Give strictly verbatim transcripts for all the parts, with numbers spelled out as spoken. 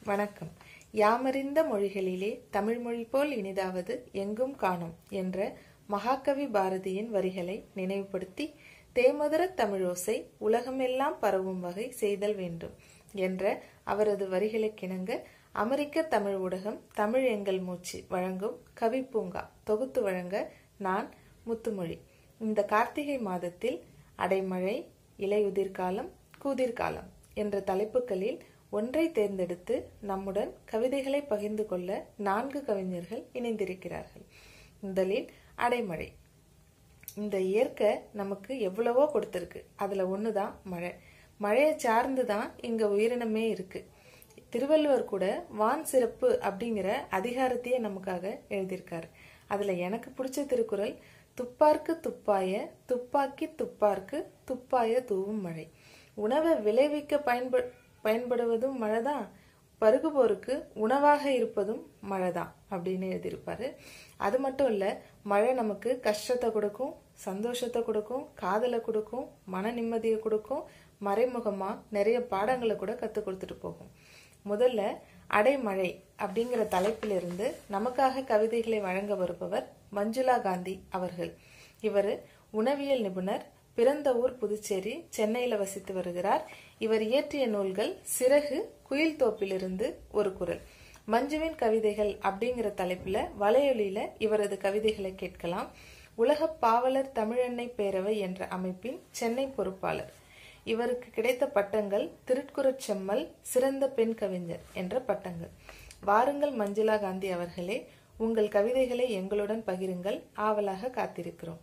வணக்கம். யாமறிந்த மொழிகளிலே தமிழ் மொழி போல் இனிதாவது எங்கும் காணோம் என்ற மகாகவி பாரதியின் வரிகளை நினைவுபடுத்தி, தேமதுர தமிழோசை உலகமெல்லாம் பரவும் வகை செய்தல் வேண்டும் என்ற அவரது வரிகளுக்கிணங்க அமெரிக்க தமிழ் ஊடகம் தமிழ் எங்கள் மூச்சு வழங்கும் கவிப்பூங்கா தொகுத்து வழங்க நான் முத்துமொழி. இந்த கார்த்திகை மாதத்தில் அடைமழை, இலையுதிர் காலம், கூதிர் காலம் என்ற தலைப்புகளில் ஒன்றை தேர்ந்தெடுத்து நம்முடன் கவிதைகளை பகிர்ந்து கொள்ள நான்கு கவிஞர்கள் இணைந்திருக்கிறார்கள். முதலில் அடைமழை. இந்த இயற்கை நமக்கு எவ்வளவோ கொடுத்திருக்கு. அதுல ஒண்ணுதான் மழை. மழையை சார்ந்துதான் இங்க உயிரினமே இருக்கு. திருவள்ளுவர் கூட வான் சிறப்பு அப்படிங்கிற அதிகாரத்தையே நமக்காக எழுதியிருக்காரு. அதுல எனக்கு பிடிச்ச திருக்குறள், துப்பார்க்கு துப்பாய துப்பாக்கி துப்பார்க்கு துப்பாய தூவும் மழை. உணவை விளைவிக்க பயன்ப பயன்படுவதும் மழைதான், பருகுபோருக்கு உணவாக இருப்பதும் மழைதான் அப்படின்னு எழுதியிருப்பாரு. அது மட்டும் இல்ல, மழை நமக்கு கஷ்டத்தை கொடுக்கும், சந்தோஷத்தை கொடுக்கும், காதலை கொடுக்கும், மன நிம்மதியை கொடுக்கும், மறைமுகமா நிறைய பாடங்களை கூட கத்து கொடுத்துட்டு போகும். முதல்ல அடைமழை அப்படிங்கிற தலைப்பிலிருந்து நமக்காக கவிதைகளை வழங்க வருபவர் மஞ்சுளா காந்தி அவர்கள். இவர் உணவியல் நிபுணர், பிறந்த ஊர் புதுச்சேரி, சென்னையில வசித்து வருகிறார். இவர் இயற்றிய நூல்கள் சிறகு, குயில் தோப்பிலிருந்து ஒரு குரல், மஞ்சுவின் கவிதைகள் அப்படிங்கிற தலைப்புல வலையொலியில இவரது கவிதைகளை கேட்கலாம். உலக பாவலர் தமிழெண்ணை பேரவை என்ற அமைப்பின் சென்னை பொறுப்பாளர். இவருக்கு கிடைத்த பட்டங்கள் திருக்குறட் செம்மல், சிறந்த பெண் கவிஞர் என்ற பட்டங்கள். வாருங்கள் மஞ்சுளா காந்தி அவர்களே, உங்கள் கவிதைகளை எங்களுடன் பகிருங்கள். ஆவலாக காத்திருக்கிறோம்.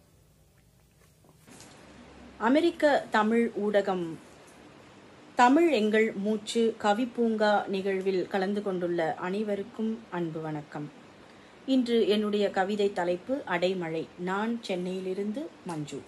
அமெரிக்க தமிழ் ஊடகம் தமிழ் எங்கள் மூச்சு கவிப்பூங்கா நிகழ்வில் கலந்து கொண்டுள்ள அனைவருக்கும் அன்பு வணக்கம். இன்று என்னுடைய கவிதை தலைப்பு அடைமழை. நான் சென்னையிலிருந்து மஞ்சு.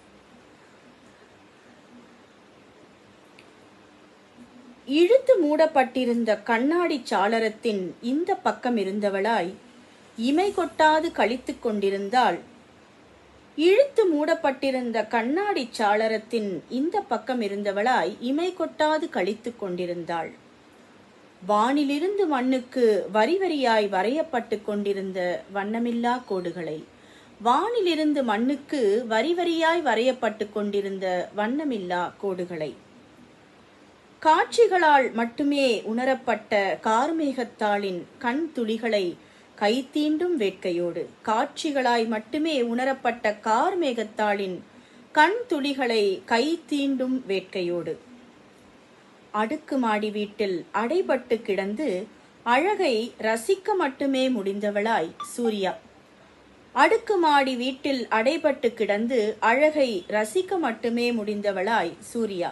இழுத்து மூடப்பட்டிருந்த கண்ணாடி சாளரத்தின் இந்த பக்கம் இருந்தவளாய் இமை கொட்டாது கழித்து கொண்டிருந்தாள். இழுத்து மூடப்பட்டிருந்த கண்ணாடி சாளரத்தின் இந்த பக்கம் இருந்தவளாய் இமை கொட்டாது கழித்து கொண்டிருந்தாள். வானிலிருந்து மண்ணுக்கு வரி வரியாய் வரையப்பட்டு கொண்டிருந்த வண்ணமில்லா கோடுகளை வானிலிருந்து மண்ணுக்கு வரி வரியாய் வரையப்பட்டு கொண்டிருந்த வண்ணமில்லா கோடுகளை காட்சிகளால் மட்டுமே உணரப்பட்ட கார்மேகத்தாளின் கண் துளிகளை கை தீண்டும் வேட்கையோடு காட்சிகளாய் மட்டுமே உணரப்பட்ட கார்மேகத்தாளின் கண் துளிகளை கை தீண்டும் வேட்கையோடு அடுக்குமாடி வீட்டில் அடைபட்டு கிடந்து அழகை ரசிக்க மட்டுமே முடிந்தவளாய் சூர்யா. அடுக்குமாடி வீட்டில் அடைபட்டு கிடந்து அழகை ரசிக்க மட்டுமே முடிந்தவளாய் சூர்யா.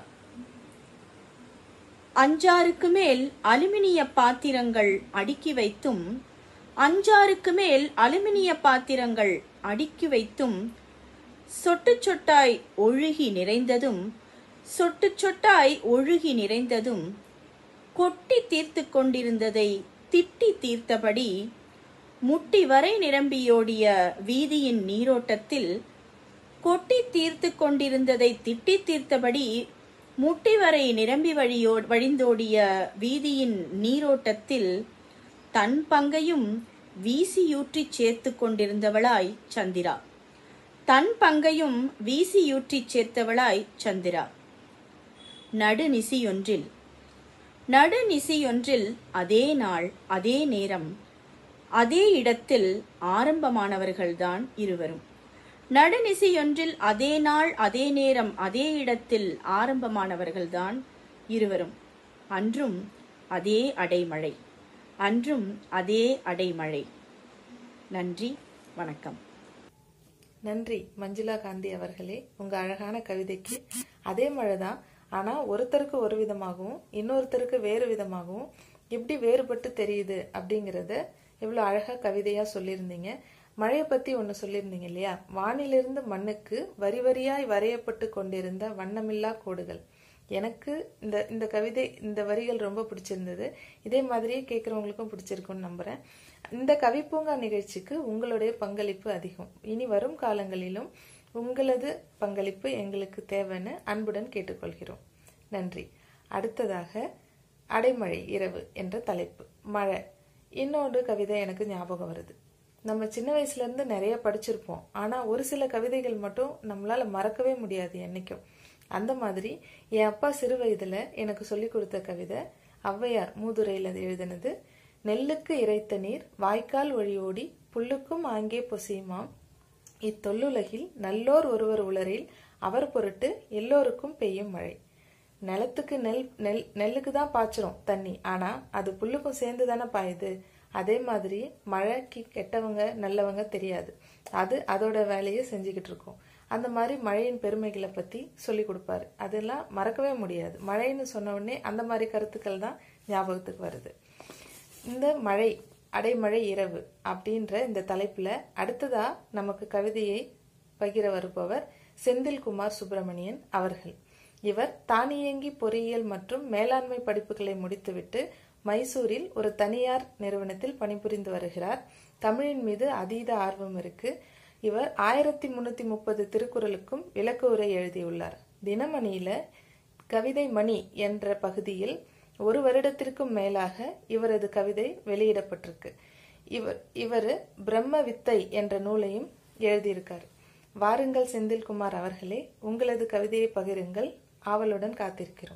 அஞ்சாருக்கு மேல் அலுமினிய பாத்திரங்கள் அடுக்கி வைத்தும் அஞ்சாருக்கு மேல் அலுமினிய பாத்திரங்கள் அடுக்கி வைத்தும் சொட்டு சொட்டாய் ஒழுகி நிறைந்ததும் சொட்டு சொட்டாய் ஒழுகி நிறைந்ததும் கொட்டி தீர்த்து கொண்டிருந்ததை திட்டி தீர்த்தபடி முட்டி வரை நிரம்பியோடிய வீதியின் நீரோட்டத்தில் கொட்டி தீர்த்து கொண்டிருந்ததை திட்டி தீர்த்தபடி முட்டி வரை நிரம்பி வழியோ வழிந்தோடிய வீதியின் நீரோட்டத்தில் தன் பங்கையும் வீசியூற்றி சேர்த்து கொண்டிருந்தவளாய் சந்திரா. தன் பங்கையும் வீசியூற்றி சேர்த்தவளாய் சந்திரா. நடுநிசியொன்றில் நடுநிசியொன்றில் அதே நாள், அதே நேரம், அதே இடத்தில் ஆரம்பமானவர்கள்தான் இருவரும். நடுநிசியொன்றில் அதே நாள், அதே நேரம், அதே இடத்தில் ஆரம்பமானவர்கள்தான் இருவரும். அன்றும் அதே அடைமழை, அன்றும் அதே அடைமழை. நன்றி, வணக்கம். நன்றி மஞ்சுளா காந்தி அவர்களே. உங்க அழகான கவிதைக்கு அதே மழைதான், ஆனா ஒருத்தருக்கு ஒரு விதமாகவும் இன்னொருத்தருக்கு வேறு விதமாகவும் எப்படி வேறுபட்டு தெரியுது அப்படிங்கறத எவ்வளவு அழகா கவிதையா சொல்லியிருந்தீங்க. மழையை பத்தி ஒண்ணு சொல்லியிருந்தீங்க இல்லையா? வானிலிருந்து மண்ணுக்கு வரி வரியாய் வரையப்பட்டு கொண்டிருந்த வண்ணமில்லா கோடுகள். எனக்கு இந்த இந்த கவிதை, இந்த வரிகள் ரொம்ப பிடிச்சிருந்தது. இதே மாதிரியே கேட்கறவங்களுக்கும் பிடிச்சிருக்கும்னு நம்புறேன். இந்த கவிப்பூங்கா நிகழ்ச்சிக்கு உங்களுடைய பங்களிப்பு அதிகம். இனி வரும் காலங்களிலும் உங்களது பங்களிப்பு எங்களுக்கு தேவைன்னு அன்புடன் கேட்டுக்கொள்கிறோம். நன்றி. அடுத்ததாக அடைமழை இரவு என்ற தலைப்பு. மழை. இன்னொன்று கவிதை எனக்கு ஞாபகம் வருது. நம்ம சின்ன வயசுல இருந்து நிறைய படிச்சிருப்போம். ஆனா ஒரு சில கவிதைகள் மட்டும் நம்மளால மறக்கவே முடியாது என்னைக்கும். அந்த மாதிரி என் அப்பா சிறு வயதுல எனக்கு சொல்லி கொடுத்த கவிதை ஔவையார் மூதுரையில எழுதினது. நெல்லுக்கு இறைத்த நீர் வாய்க்கால் ஒழியோடி புல்லுக்கும் ஆங்கே பொசியுமாம், இத்தொல்லுலகில் நல்லோர் ஒருவர் உளரில் அவர் பொருட்டு எல்லோருக்கும் பெய்யும் மழை. நிலத்துக்கு நெல் நெல் நெல்லுக்கு தான் பாய்ச்சிரும் தண்ணி, ஆனா அது புல்லுக்கும் சேர்ந்து தானே பாயுது. அதே மாதிரி மழைக்கு கெட்டவங்க நல்லவங்க தெரியாது, அது அதோட வேலையை செஞ்சுக்கிட்டு இருக்கும். அந்த மாதிரி மழையின் பெருமைகளை பத்தி சொல்லி கொடுப்பாரு. அதெல்லாம் மறக்கவே முடியாது. மழைன்னு சொன்ன உடனே அந்த மாதிரி கருத்துக்கள் தான் ஞாபகத்துக்கு வருது. இந்த மழை அடைமழை இரவு அப்படின்ற இந்த தலைப்புல அடுத்ததா நமக்கு கவிதையை பகிர வருபவர் செந்தில்குமார் சுப்பிரமணியன் அவர்கள். இவர் தானியங்கி பொறியியல் மற்றும் மேலாண்மை படிப்புகளை முடித்துவிட்டு மைசூரில் ஒரு தனியார் நிறுவனத்தில் பணிபுரிந்து வருகிறார். தமிழின் மீது அதீத ஆர்வம் இருக்கு. இவர் ஆயிரத்தி முன்னூத்தி முப்பது திருக்குறளுக்கும் விளக்க உரை எழுதியுள்ளார். தினமணியில கவிதை மணி என்ற பகுதியில் ஒரு வருடத்திற்கும் மேலாக இவரது கவிதை வெளியிடப்பட்டிருக்கு. இவர் இவர் பிரம்ம வித்தை என்ற நூலையும் எழுதியிருக்கார். வாருங்கள் செந்தில்குமார் அவர்களே, உங்களது கவிதையை பகிருங்கள். ஆவலுடன் காத்திருக்கிறோம்.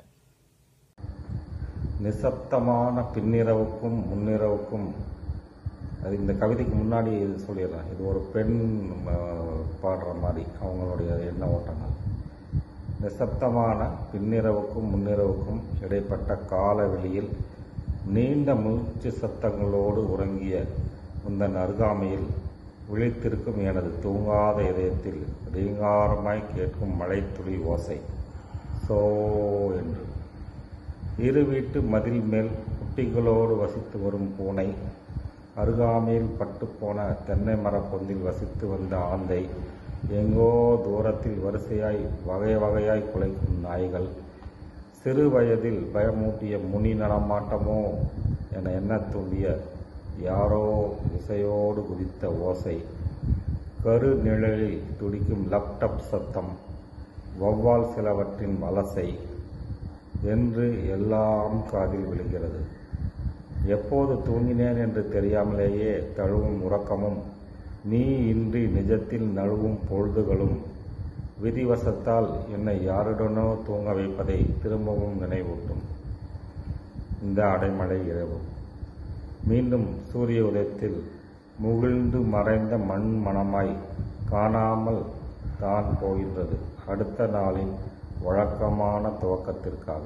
நிசப்தமான பின்னிரவுக்கும் முன்னிரவுக்கும், அது இந்த கவிதைக்கு முன்னாடி சொல்லிடுறேன். இது ஒரு பெண் பாடுற மாதிரி அவங்களுடைய எண்ண ஓட்டங்கள். நிசப்தமான பின்னிரவுக்கும் முன்னிரவுக்கும் இடைப்பட்ட கால வெளியில் நீண்ட மூச்சு சத்தங்களோடு உறங்கிய உந்தன் அருகாமையில் விழித்திருக்கும் எனது தூங்காத இதயத்தில் ரீங்காரமாய் கேட்கும் மழைத்துளி ஓசை சோ என்று. இரு வீட்டு மதில் மேல் குட்டிகளோடு வசித்து வரும் பூனை, அருகாமையில் பட்டுப்போன தென்னை மரப்பொந்தில் வசித்து வந்த ஆந்தை, எங்கோ தூரத்தில் வரிசையாய் வகை வகையாய் குலைக்கும் நாய்கள், சிறு வயதில் பயமூட்டிய முனி நடமாட்டமோ என எண்ண தூண்டிய யாரோ இசையோடு குதித்த ஓசை, கரு நிழலில் துடிக்கும் லேப்டாப் சத்தம், வௌவால் சிலவற்றின் வலசை என்று எல்லாம் காதில் விழுகிறது. எப்போது தூங்கினேன் என்று தெரியாமலேயே தழுவும் உறக்கமும், நீ இன்றி நிஜத்தில் நழுவும் பொழுதுகளும், விதிவசத்தால் என்னை யாருடனோ தூங்க வைப்பதை திரும்பவும் நினைவூட்டும் இந்த அடைமழை இரவு. மீண்டும் சூரிய உதயத்தில் முகிழ்ந்து மறைந்த மண் மணமாய் காணாமல் தான் போகின்றது அடுத்த நாளின் வழக்கமான துவக்கத்திற்காக.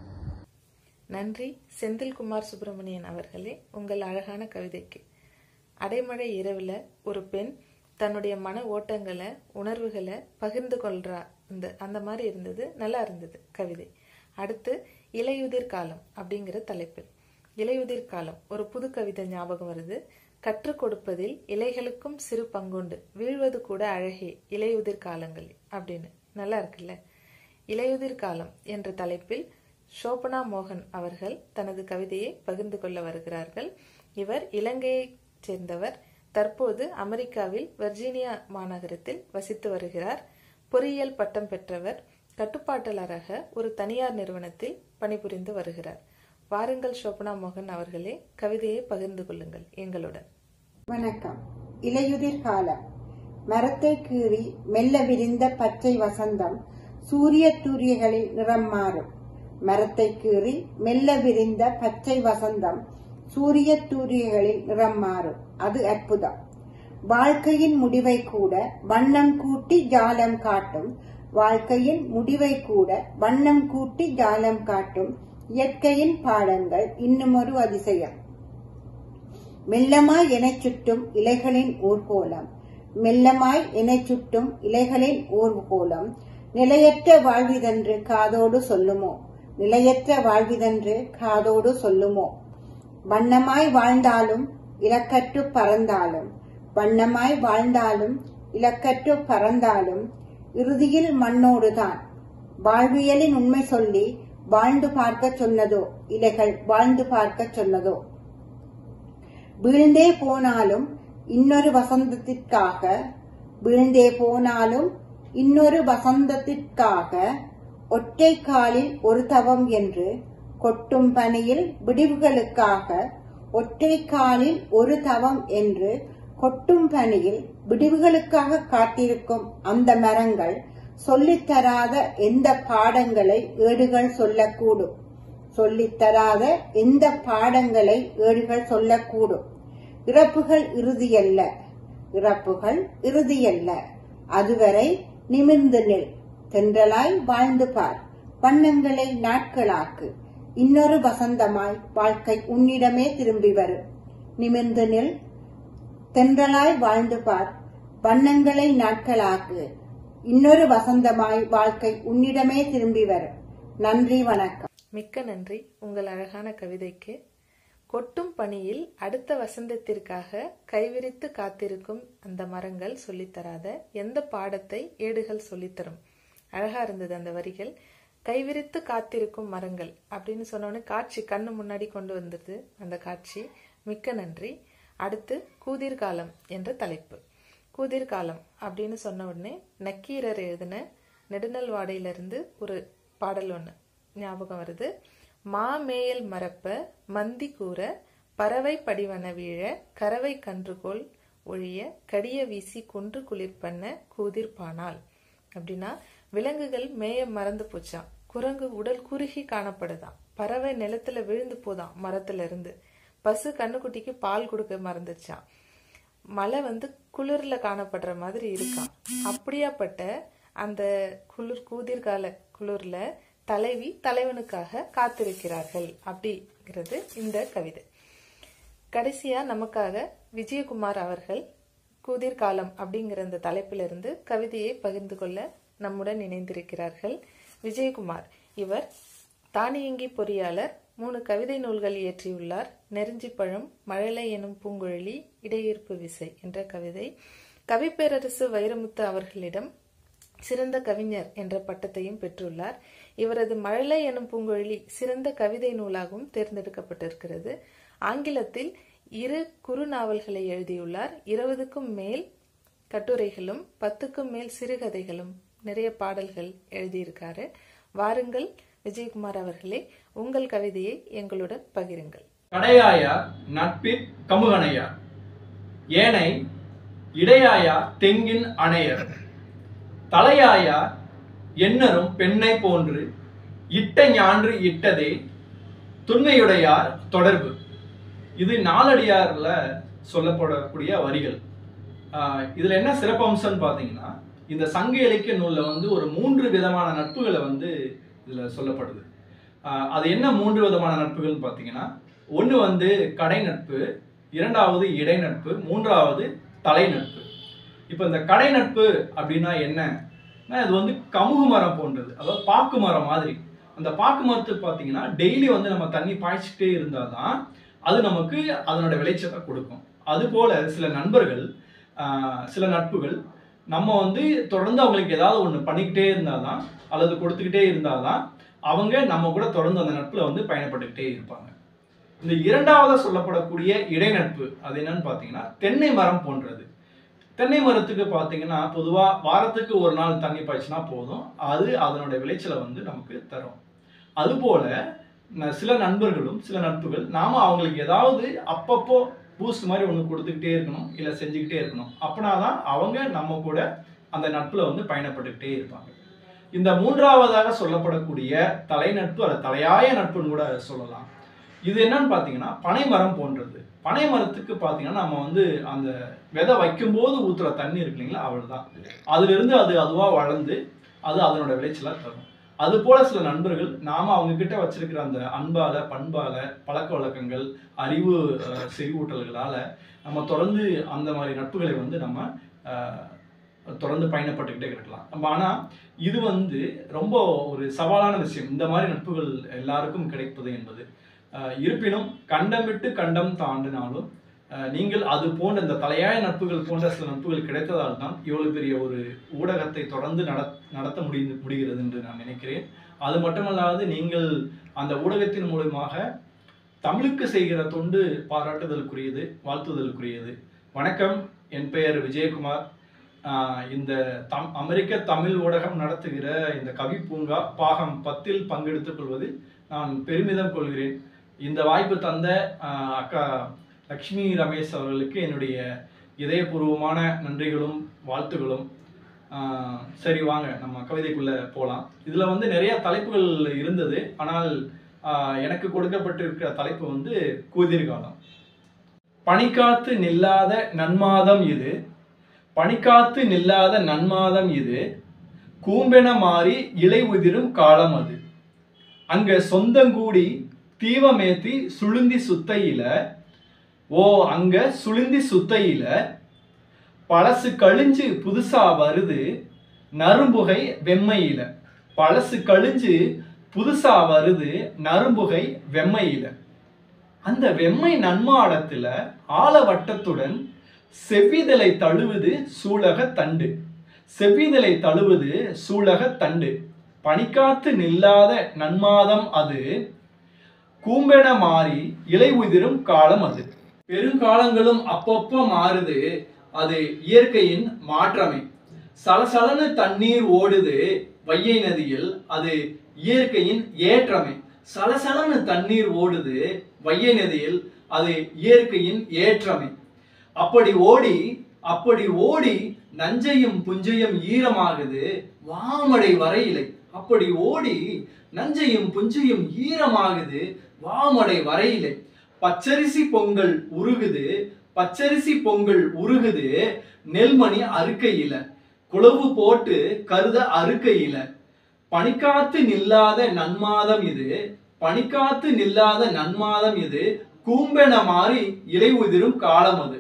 நன்றி செந்தில்குமார் சுப்பிரமணியன் அவர்களே, உங்கள் அழகான கவிதைக்கு. அடைமழை இரவுல ஒரு பெண் தன்னுடைய மன ஓட்டங்களை உணர்வுகளை பகிர்ந்து கொள்றா, இந்த அந்த மாதிரி இருந்தது. நல்லா இருந்தது கவிதை. அடுத்து இலையுதிர் காலம் அப்படிங்கிற தலைப்பில். இலையுதிர் காலம் ஒரு புது கவிதை ஞாபகம் வருது. கற்றுக் கொடுப்பதில் இலைகளுக்கும் சிறு பங்குண்டு, வீழ்வது கூட அழகே இலையுதிர் காலங்கள் அப்படின்னு. நல்லா இருக்குல்ல? இலையுதிர் காலம் என்ற தலைப்பில் ஷோபனா மோகன் அவர்கள் தனது கவிதையை பகிர்ந்து கொள்ள வருகிறார்கள். இவர் இலங்கையைச் சேர்ந்தவர். தற்போது அமெரிக்காவில் வர்ஜீனியா மாநகரத்தில் வசித்து வருகிறார். பொறியியல் பட்டம் பெற்றவர். கட்டுப்பாட்டாளராக ஒரு தனியார் நிறுவனத்தில் பணிபுரிந்து வருகிறார். வாருங்கள் ஷோபனா மோகன் அவர்களே, கவிதையை பகிர்ந்து கொள்ளுங்கள் எங்களுடன். வணக்கம். இலையுதிர் காலம். மரத்தை கீறி மெல்ல விரிந்த பச்சை வசந்தம் சூரிய தூரியகளில் நிறம் மாறும். மரத்தை கீறி மெல்ல விரிந்த பச்சை வசந்தம் சூரிய தூரியகளில் நிறம் மாறும். அது அற்புதம். வாழ்க்கையின் முடிவை கூட வண்ணம் கூட்டி ஜாலம் காட்டும். வாழ்க்கையின் முடிவை கூட வண்ணம் கூட்டி ஜாலம் காட்டும் இயற்கையின் பாடங்கள் இன்னும் ஒரு அதிசயம். மெல்லமாய் என சுட்டும் இலைகளின் ஊர்கோலம், மெல்லமாய் என சுட்டும் இலைகளின் ஊர்கோலம், நிலையற்ற வாழ்விதென்று காதோடு சொல்லுமோ, நிலையற்ற வாழ்விதென்று காதோடு சொல்லுமோ. வண்ணமாய் வாழ்ந்தாலும் இலக்கற்று பறந்தாலும், வண்ணமாய் வாழ்ந்தாலும் இலக்கற்று பறந்தாலும் இறுதியில் மண்ணோடுதான். வாழ்வியலின் உண்மை சொல்லி வாழ்ந்து பார்க்க சொன்னதோ, இலைகள் வாழ்ந்து பார்க்க சொன்னதோ. வீழ்ந்தே போனாலும் இன்னொரு வசந்தத்திற்காக, வீழ்ந்தே போனாலும் இன்னொரு வசந்தத்திற்காக, ஒற்றை காலில் ஒரு தவம் என்று கொட்டும் பனியில் விடிவுகளுக்காக ஒற்றை காலில் ஒரு தவம் என்று கொட்டும் பனியில் விடிவுகளுக்காக காத்திருக்கும் அந்த மரங்கள் சொல்லித்தராத எந்த பாடங்களை ஏடுகள் சொல்லக்கூடும். சொல்லித்தராத எந்த பாடங்களை ஏடுகள் சொல்லக்கூடும். இறப்புகள் இறுதியல்ல, இறப்புகள் இறுதியல்ல. அதுவரை நிமிர்ந்து நில், தென்றலாய் வாழ்ந்து பார், வண்ணங்களை நாட்களாக்கு. இன்னொரு வசந்தமாய் வாழ்க்கை உன்னிடமே திரும்பி வரும். நிமிர்ந்து நில், தென்றலாய் வாழ்ந்து பார், வண்ணங்களை நாட்களாக்கு. இன்னொரு வசந்தமாய் வாழ்க்கை உன்னிடமே திரும்பி வரும். நன்றி, வணக்கம். மிக்க நன்றி உங்கள் அழகான கவிதைக்கு. கொட்டும் பனியில் அடுத்த வசந்தத்திற்காக கைவிரித்து காத்திருக்கும் அந்த மரங்கள் சொல்லித்தராத எந்த பாடத்தை ஏடுகள் சொல்லித்தரும். அழகா இருந்தது அந்த வரிகள். கைவிரித்து காத்திருக்கும் மரங்கள் அப்படின்னு சொன்னோன்னு காட்சி கண்ணு முன்னாடி கொண்டு வந்துருது அந்த காட்சி. மிக்க நன்றி. அடுத்து கூதிர் காலம் என்ற தலைப்பு. கூதிர் காலம் அப்படின்னு சொன்ன உடனே நக்கீரர் எழுதின நெடுநல் வாடையிலிருந்து ஒரு பாடல் ஒன்று ஞாபகம் வருது. மாமேயல் மரப்ப மந்தி கூற பறவை படிவன வீழ கறவை கன்றுகோள் ஒழிய கடிய வீசி கொன்று குளிர் பண்ண கூதிர் பானால். அப்படின்னா விலங்குகள் மேய மறந்து போச்சான், குரங்கு உடல் குறுகி காணப்படுதான், பறவை நிலத்துல விழுந்து போதான் மரத்துல இருந்து, பசு கண்ணுக்குட்டிக்கு பால் கொடுக்க மறந்துச்சான், மழை வந்து குளிர்ல காணப்படுற மாதிரி இருக்கான். அப்படியாப்பட்ட அந்த குளிர் கூதிர்கால குளிர்ல தலைவி தலைவனுக்காக காத்திருக்கிறார்கள் அப்படிங்கிறது இந்த கவிதை. கடைசியா நமக்காக விஜயகுமார் அவர்கள் கூதிர்காலம் அப்படிங்கிற அந்த தலைப்பிலிருந்து கவிதையை பகிர்ந்து கொள்ள நம்முடன் இணைந்திருக்கிறார்கள். விஜயகுமார் இவர் தானியங்கி பொறியாளர். மூணு கவிதை நூல்கள் இயற்றியுள்ளார். நெருஞ்சிப்பழம், மழலை எனும் பூங்குழலி, இடையீர்ப்பு விசை என்ற கவிதை. கவிப்பேரரசு வைரமுத்து அவர்களிடம் சிறந்த கவிஞர் என்ற பட்டத்தையும் பெற்றுள்ளார். இவரது மழலை எனும் பூங்குழலி சிறந்த கவிதை நூலாகவும் தேர்ந்தெடுக்கப்பட்டிருக்கிறது. ஆங்கிலத்தில் இரு குறு நாவல்களை எழுதியுள்ளார். இருபதுக்கும் மேல் கட்டுரைகளும் பத்துக்கும் மேல் சிறுகதைகளும் நிறைய பாடல்கள் எழுதியிருக்காரு. வாருங்கள் விஜயகுமார் அவர்களே, உங்கள் கவிதையை எங்களுடன் பகிருங்கள். கடையாயா நட்பிற் கமுகனையா ஏனை இடையாயா தெங்கின் அணையர் தலையாயா எண்ணரும் பெண்ணை போன்று இட்ட ஞான்று இட்டதே துண்மையுடையார் தொடர்பு. இது நாலடியார்ல சொல்லப்படக்கூடிய வரிகள். இதுல என்ன சிறப்பம்சம்னு பாத்தீங்கன்னா, இந்த சங்க இலக்கிய நூல்ல வந்து ஒரு மூன்று விதமான நட்புகளை வந்து இதுல சொல்லப்படுது. அது என்ன மூன்று விதமான நட்புகள் பாத்தீங்கன்னா, ஒண்ணு வந்து கடை நட்பு, இரண்டாவது இடை நட்பு, மூன்றாவது தலை நட்பு. இப்ப இந்த கடை நட்பு அப்படின்னா என்ன, இது வந்து கமுகு மரம் போன்றது, அதாவது பாக்கு மரம் மாதிரி. அந்த பாக்கு மரத்துக்கு பாத்தீங்கன்னா டெய்லி வந்து நம்ம தண்ணி பாய்ச்சிட்டே இருந்தாதான் அது நமக்கு அதனோட விளைச்சலை கொடுக்கும். அது போல சில நண்பர்கள், சில நட்புகள் நம்ம வந்து தொடர்ந்து அவங்களுக்கு ஏதாவது ஒண்ணு பண்ணிக்கிட்டே இருந்தாதான் அல்லது கொடுத்துக்கிட்டே இருந்தாதான் அவங்க நம்ம கூட தொடர்ந்து அந்த நட்புல வந்து பயணப்பட்டுக்கிட்டே இருப்பாங்க. இந்த இரண்டாவதா சொல்லப்படக்கூடிய இடைநட்பு அது என்னன்னு பாத்தீங்கன்னா, தென்னை மரம் போன்றது. தென்னை மரத்துக்கு பாத்தீங்கன்னா பொதுவா வாரத்துக்கு ஒரு நாள் தண்ணி பாய்ச்சினா போதும், அது அதனுடைய விளைச்சலை வந்து நமக்கு தரும். அது போல சில நண்பர்களும் சில நட்புகள் நாம அவங்களுக்கு ஏதாவது அப்பப்போ பூஸ்ட் மாதிரி ஒன்று கொடுத்துக்கிட்டே இருக்கணும், இல்லை செஞ்சுக்கிட்டே இருக்கணும். அப்படின்னாதான் அவங்க நம்ம கூட அந்த நட்புல வந்து பயணப்பட்டுக்கிட்டே இருப்பாங்க. இந்த மூன்றாவதாக சொல்லப்படக்கூடிய தலை நட்பு அல்லது தலையாய நட்புன்னு கூட சொல்லலாம். இது என்னன்னு பாத்தீங்கன்னா பனை மரம் போன்றது. பனை மரத்துக்கு பாத்தீங்கன்னா நம்ம வந்து அந்த விதை வைக்கும் போது ஊத்துற தண்ணி இருக்கு இல்லைங்களா, அவ்வளவுதான். அதுல இருந்து அது அதுவா வளர்ந்து அது அதனோட விளைச்சலா தரும். அது போல சில நண்பர்கள் நாம அவங்க கிட்ட வச்சிருக்கிற அந்த அன்பால, பண்பால, பழக்க வழக்கங்கள், அறிவு செறிவூட்டல்களால நம்ம தொடர்ந்து அந்த மாதிரி நட்புகளை வந்து நம்ம தொடர்ந்து பயணப்பட்டுக்கிட்டே இருக்கலாம். நம்ம ஆனா இது வந்து ரொம்ப ஒரு சவாலான விஷயம், இந்த மாதிரி நட்புகள் எல்லாருக்கும் கிடைப்பது என்பது. இருப்பினும் கண்டம் விட்டு கண்டம் தாண்டினாலும் நீங்கள் அது போன்ற இந்த தலையாய நட்புகள் போன்ற சில நட்புகள் கிடைத்ததால் தான் இவ்வளவு பெரிய ஒரு ஊடகத்தை தொடர்ந்து நடத்த முடிந்து முடிகிறது என்று நான் நினைக்கிறேன். அது மட்டுமல்லாது நீங்கள் அந்த ஊடகத்தின் மூலமாக தமிழுக்கு செய்கிற தொண்டு பாராட்டுதலுக்குரியது, வாழ்த்துதலுக்குரியது. வணக்கம், என் பெயர் விஜயகுமார். இந்த தம் அமெரிக்க தமிழ் ஊடகம் நடத்துகிற இந்த கவிப்பூங்கா பாகம் பத்தில் பங்கெடுத்துக் கொள்வதில் நான் பெருமிதம் கொள்கிறேன். இந்த வாய்ப்பு தந்த அக்கா லக்ஷ்மி ரமேஷ் அவர்களுக்கு என்னுடைய இதயபூர்வமான நன்றிகளும் வாழ்த்துகளும். சரி, வாங்க நம்ம கவிதைக்குள்ள போகலாம். இதுல வந்து நிறைய தலைப்புகள் இருந்தது. ஆனால் எனக்கு கொடுக்கப்பட்டிருக்கிற தலைப்பு வந்து கூதிர் காலம். பனிக்காத்து நில்லாத நன்மாதம் இது, பனிக்காத்து நில்லாத நன்மாதம் இது, கூம்பென மாறி இலை உதிரும் காலம் அது. அங்க சொந்தங்கூடி தீவமேத்தி சுளுந்தி சுத்தையில, ஓ அங்க சுளுந்தி சுத்தையில, பழசு கழிஞ்சு புதுசா வருது நறும்புகை வெம்மையில. பழசு கழிஞ்சு புதுசா வருது நறும்புகை வெம்மையில. அந்த வெம்மை நன்மாடத்துல ஆலவட்டத்துடன் செவ்விதழை தழுவுது சூலக தண்டு, செவ்விதழை தழுவுது சூலக தண்டு. பனிக்காத்து நில்லாத நன்மாதம் அது, கூம்பென மாறி இலை உதிரும் காலம் அது. பெருங்காலங்களும் அப்பப்போ மாறுது, அது இயற்கையின் மாற்றமே. சலசலன்னு தண்ணீர் ஓடுது வையை நதியில், அது இயற்கையின் ஏற்றமே. சலசலன்னு தண்ணீர் ஓடுது வையை நதியில், அது இயற்கையின் ஏற்றமே. அப்படி ஓடி அப்படி ஓடி நஞ்சையும் புஞ்சையும் ஈரமாகுது வாமடை வரையிலை. அப்படி ஓடி நஞ்சையும் புஞ்சையும் ஈரமாகுது வாமடை வரையிலை. பச்சரிசி பொங்கல் உருகுது, பச்சரிசி பொங்கல் உருகுது நெல்மணி அறுக்கையில, குளவு போட்டு கருத அறுக்கையில. பனிக்காத்து நில்லாத நன்மாதம் இது, பனிக்காத்து நில்லாத நன்மாதம் இது, கூம்பென மாறி இலை உதிரும் காலம் அது.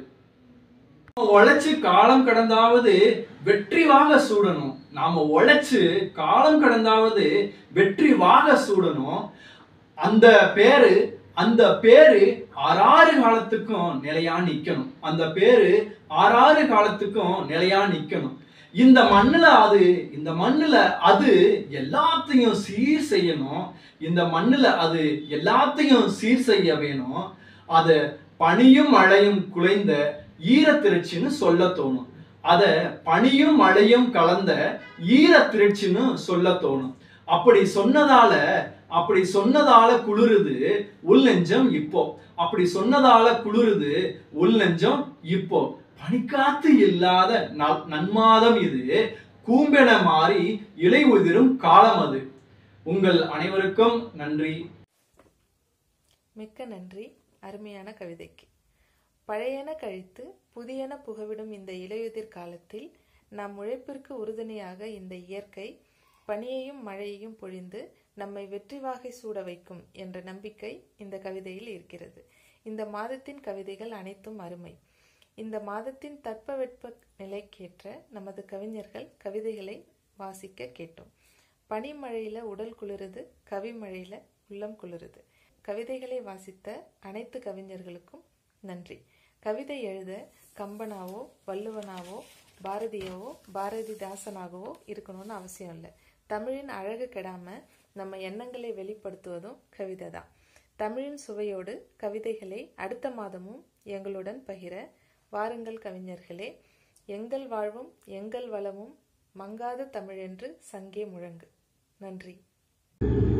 உழைச்சு காலம் கடந்தாவது வெற்றி வாக சூடணும். நாம உழைச்சு காலம் கடந்தாவது வெற்றி வாக சூடணும். அந்த பேரு அந்த பேரு ஆறாறு காலத்துக்கும் நிலையா நிக்கணும். அந்த பேரு ஆறாறு காலத்துக்கும் நிலையா நிக்கணும். இந்த மண்ணுல அது இந்த மண்ணுல அது எல்லாத்தையும் சீர் செய்யணும். இந்த மண்ணுல அது எல்லாத்தையும் சீர் செய்ய வேணும். அத பனியும் மழையும் குலைந்த ஈரத்திருச்சின்னு சொல்ல தோணும். அத பனியும் மழையும் கலந்த ஈரத்திருச்சின்னு சொல்ல தோணும். அப்படி சொன்னதால அப்படி சொன்னதால குளிருது உள் நெஞ்சம் இப்போ. அப்படி சொன்னதால குளிருது உள் நெஞ்சம் இப்போ. பனிக்காத்து இல்லாத நன்மாதம் இது, கூம்பென மாறி இலை உதிரும் காலம் அது. உங்கள் அனைவருக்கும் நன்றி. மிக்க நன்றி அருமையான கவிதைக்கு. பழையன கழித்து புதியன புகவிடும் இந்த இலையுதிர் காலத்தில் நம் உழைப்பிற்கு உறுதுணையாக இந்த இயற்கை பனியையும் மழையையும் பொழிந்து நம்மை வெற்றி வாகை சூட வைக்கும் என்ற நம்பிக்கை இந்த கவிதையில் இருக்கிறது. இந்த மாதத்தின் கவிதைகள் அனைத்தும் அருமை. இந்த மாதத்தின் தட்பவெட்ப நிலைக்கேற்ற நமது கவிஞர்கள் கவிதைகளை வாசிக்க கேட்டோம். பனிமழையில உடல் குளிருது, கவிமழையில உள்ளம் குளிருது. கவிதைகளை வாசித்த அனைத்து கவிஞர்களுக்கும் நன்றி. கவிதை எழுத கம்பனாவோ வள்ளுவனாவோ பாரதியாவோ பாரதிதாசனாகவோ இருக்கணும்னு அவசியம் இல்லை. தமிழின் அழகு கெடாம நம்ம எண்ணங்களை வெளிப்படுத்துவதும் கவிதை தான். தமிழின் சுவையோடு கவிதைகளை அடுத்த மாதமும் எங்களுடன் பகிர வாருங்கள் கவிஞர்களே. எங்கள் வாழ்வும் எங்கள் வளமும் மங்காத தமிழென்று சங்கே முழங்கு. நன்றி.